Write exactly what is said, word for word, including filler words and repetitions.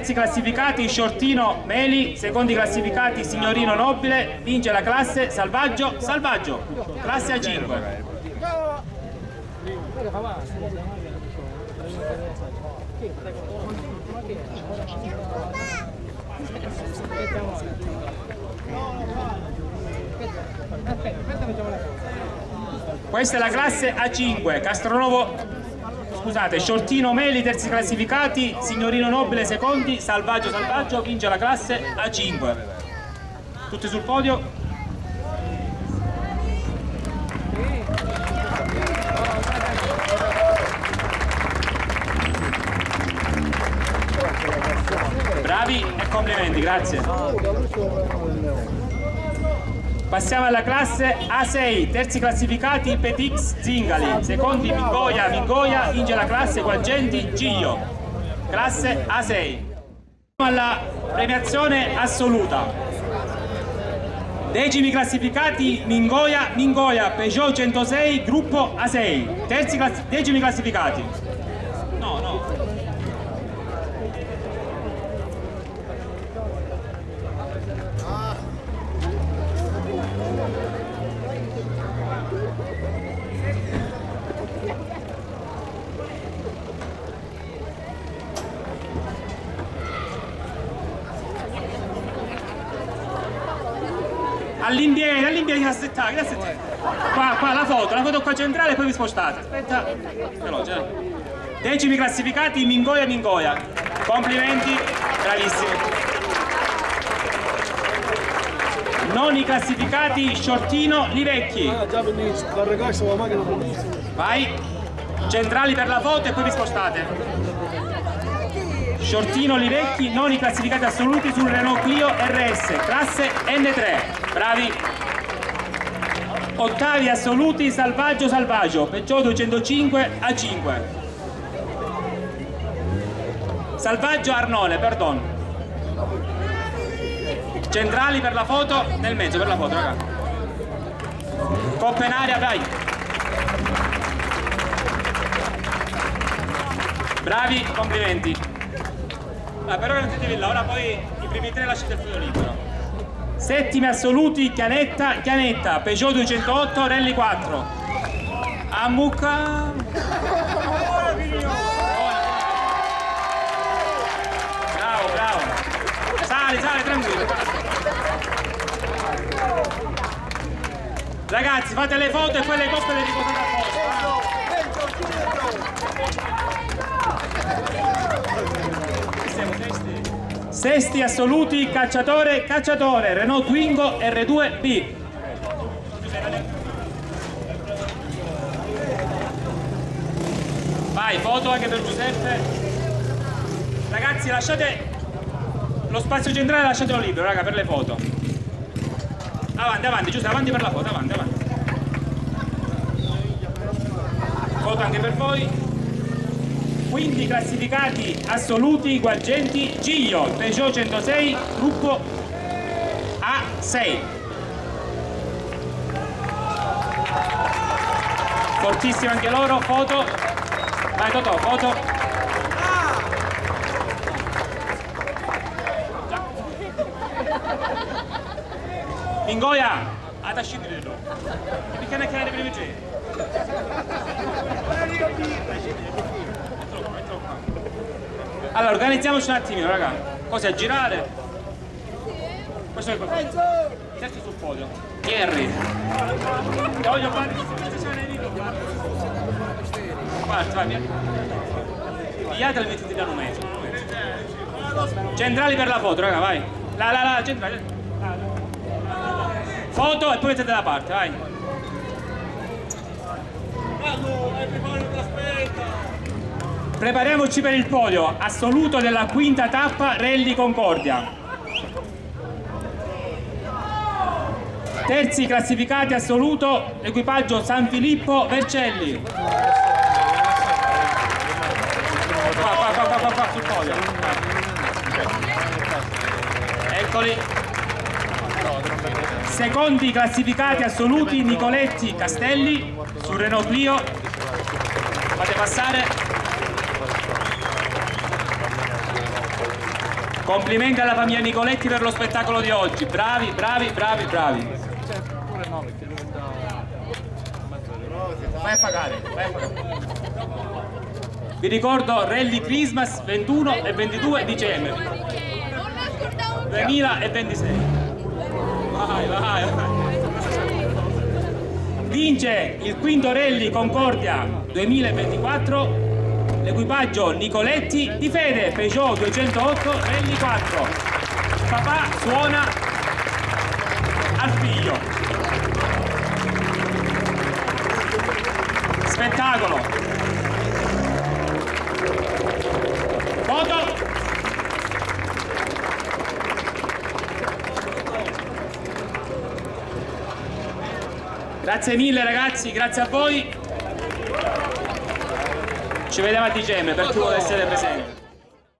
terzi classificati Shortino Meli, secondi classificati Signorino Nobile, vince la classe Salvaggio Salvaggio, classe A cinque. Questa è la classe A cinque, Castronovo, scusate, Shortino Meli terzi classificati, Signorino Nobile secondi, Salvaggio Salvaggio vince la classe A cinque. Tutti sul podio. Bravi e complimenti, grazie. Passiamo alla classe A sei, terzi classificati Petix Zingali, secondi Mingoia Mingoia, vince la classe Guagenti Giglio, classe A sei. Alla premiazione assoluta. Decimi classificati Mingoia Mingoia, Peugeot centosei, gruppo A sei, terzi class decimi classificati. No, no. All'indietro, all'indietro, che aspettare, che aspettare. Qua, qua la foto, la foto qua centrale e poi vi spostate. Aspetta, veloce. Eh. Decimi classificati Mingoia Mingoia. Complimenti, bravissimi. Noni classificati Shortino Livecchi. Vai, centrali per la foto e poi vi spostate. Shortino Livecchi, noni classificati assoluti sul Renault Clio R S, classe N tre, bravi. Ottavi assoluti Salvaggio Salvaggio, Peugeot duecentocinque A cinque. Salvaggio Arnone, perdon. Centrali per la foto, nel mezzo per la foto, raga. Coppa in aria, vai. Bravi, complimenti. Ah, però non siete là, ora poi i primi tre lasciate il filo libero. Settimi assoluti Chianetta Chianetta, Peugeot duecentotto Rally quattro. Ammucca. Bravo, bravo. Sali, sali, tranquillo. Ragazzi, fate le foto e poi le coppe le riposate a posto. Sesti assoluti Cacciatore Cacciatore, Renault Twingo R due B. Vai, foto anche per Giuseppe. Ragazzi, lasciate lo spazio centrale, lasciatelo libero, raga, per le foto. Avanti, avanti, Giuseppe, avanti per la foto, avanti, avanti. Foto anche per voi. Quindi classificati assoluti Guagenti Giglio, Peugeot centosei, gruppo A sei. Fortissimo anche loro, foto. Vai Totò, foto. Mingoia, ad ascendere loro. Perché ne chiede prima te? Allora, organizziamoci un attimino, raga. Cos'è? A girare? Questo è il perfetto. Certo sul podio. Pierri. Ti voglio fare Parti, vai, via. Pigliate e mettete da un metro. Centrali per la foto, raga, vai. Là, là, là, centrali. Foto e poi mettete da parte, vai. Prepariamoci per il podio assoluto della quinta tappa Rally Concordia. Terzi classificati assoluto l'equipaggio San Filippo Vercelli. Qua, qua, qua, qua, qua, qua sul podio. Eccoli. Secondi classificati assoluti Nicoletti Castelli sul Renault Clio. Fate passare. Complimenti alla famiglia Nicoletti per lo spettacolo di oggi. Bravi, bravi, bravi, bravi. Vai a pagare, vai a pagare. Vi ricordo Rally Christmas ventuno e ventidue dicembre duemilaventisei. Vai, vai, vai. Vince il quinto Rally Concordia duemilaventiquattro l'equipaggio Nicoletti di Fede Peugeot duecentotto Rally quattro. Papà suona al figlio. Spettacolo. Foto. Grazie mille ragazzi, grazie a voi. Ci vediamo a dicembre per chi vuole essere presente.